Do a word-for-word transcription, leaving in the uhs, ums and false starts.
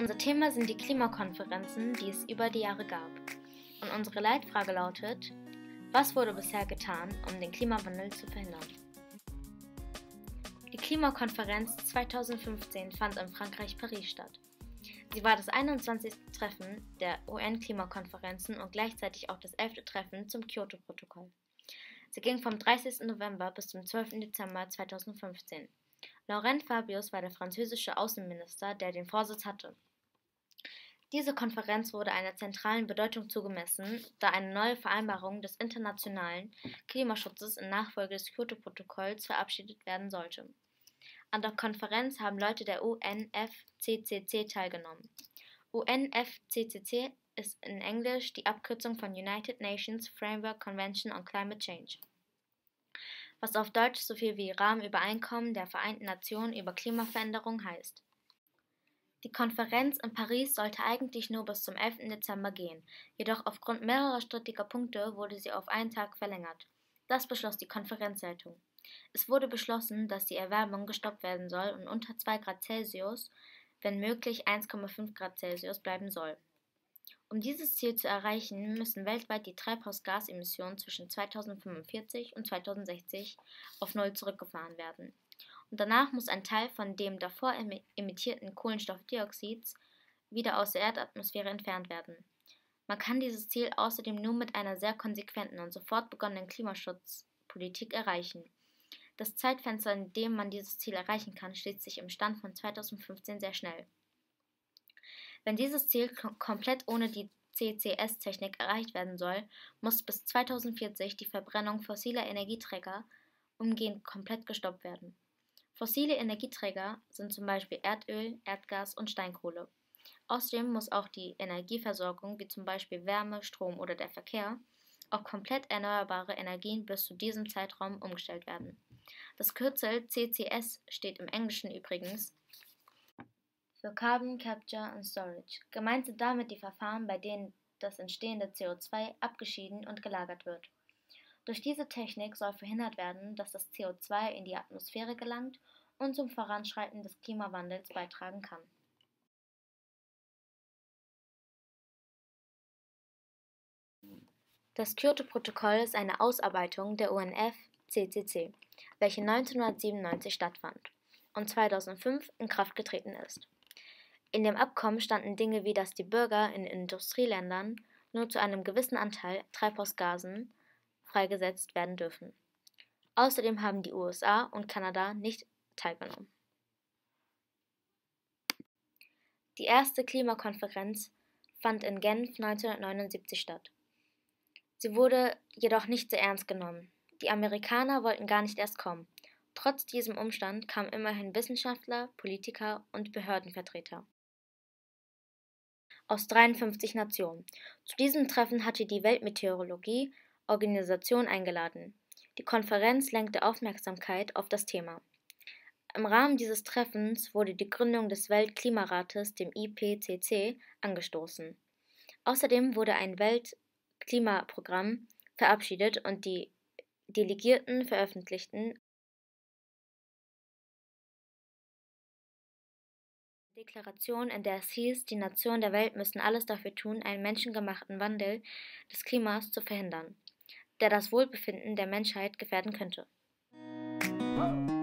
Unser Thema sind die Klimakonferenzen, die es über die Jahre gab. Und unsere Leitfrage lautet: Was wurde bisher getan, um den Klimawandel zu verhindern? Die Klimakonferenz zweitausendfünfzehn fand in Frankreich Paris statt. Sie war das einundzwanzigste Treffen der U N-Klimakonferenzen und gleichzeitig auch das elfte Treffen zum Kyoto-Protokoll. Sie ging vom dreißigsten November bis zum zwölften Dezember zweitausendfünfzehn. Laurent Fabius war der französische Außenminister, der den Vorsitz hatte. Diese Konferenz wurde einer zentralen Bedeutung zugemessen, da eine neue Vereinbarung des internationalen Klimaschutzes in Nachfolge des Kyoto-Protokolls verabschiedet werden sollte. An der Konferenz haben Leute der U N F C C C teilgenommen. U N F C C C ist in Englisch die Abkürzung von United Nations Framework Convention on Climate Change, was auf Deutsch so viel wie Rahmenübereinkommen der Vereinten Nationen über Klimaveränderung heißt. Die Konferenz in Paris sollte eigentlich nur bis zum elften Dezember gehen, jedoch aufgrund mehrerer strittiger Punkte wurde sie auf einen Tag verlängert. Das beschloss die Konferenzleitung. Es wurde beschlossen, dass die Erwärmung gestoppt werden soll und unter zwei Grad Celsius, wenn möglich eins Komma fünf Grad Celsius bleiben soll. Um dieses Ziel zu erreichen, müssen weltweit die Treibhausgasemissionen zwischen zweitausendfünfundvierzig und zweitausendsechzig auf Null zurückgefahren werden. Und danach muss ein Teil von dem davor emittierten Kohlenstoffdioxids wieder aus der Erdatmosphäre entfernt werden. Man kann dieses Ziel außerdem nur mit einer sehr konsequenten und sofort begonnenen Klimaschutzpolitik erreichen. Das Zeitfenster, in dem man dieses Ziel erreichen kann, schließt sich im Stand von zweitausendfünfzehn sehr schnell. Wenn dieses Ziel kom- komplett ohne die C C S-Technik erreicht werden soll, muss bis zweitausendvierzig die Verbrennung fossiler Energieträger umgehend komplett gestoppt werden. Fossile Energieträger sind zum Beispiel Erdöl, Erdgas und Steinkohle. Außerdem muss auch die Energieversorgung, wie zum Beispiel Wärme, Strom oder der Verkehr, auf komplett erneuerbare Energien bis zu diesem Zeitraum umgestellt werden. Das Kürzel C C S steht im Englischen übrigens für Carbon Capture and Storage. Gemeint sind damit die Verfahren, bei denen das entstehende C O zwei abgeschieden und gelagert wird. Durch diese Technik soll verhindert werden, dass das C O zwei in die Atmosphäre gelangt und zum Voranschreiten des Klimawandels beitragen kann. Das Kyoto-Protokoll ist eine Ausarbeitung der U N F C C C, welche neunzehnhundertsiebenundneunzig stattfand und zweitausendfünf in Kraft getreten ist. In dem Abkommen standen Dinge wie, dass die Bürger in Industrieländern nur zu einem gewissen Anteil Treibhausgasen freigesetzt werden dürfen. Außerdem haben die U S A und Kanada nicht teilgenommen. Die erste Klimakonferenz fand in Genf neunzehnhundertneunundsiebzig statt. Sie wurde jedoch nicht sehr ernst genommen. Die Amerikaner wollten gar nicht erst kommen. Trotz diesem Umstand kamen immerhin Wissenschaftler, Politiker und Behördenvertreter aus dreiundfünfzig Nationen. Zu diesem Treffen hatte die Weltmeteorologie-Organisation eingeladen. Die Konferenz lenkte Aufmerksamkeit auf das Thema. Im Rahmen dieses Treffens wurde die Gründung des Weltklimarates, dem I P C C, angestoßen. Außerdem wurde ein Weltklimaprogramm verabschiedet und die Delegierten veröffentlichten Deklaration, in der es hieß, die Nationen der Welt müssen alles dafür tun, einen menschengemachten Wandel des Klimas zu verhindern, der das Wohlbefinden der Menschheit gefährden könnte.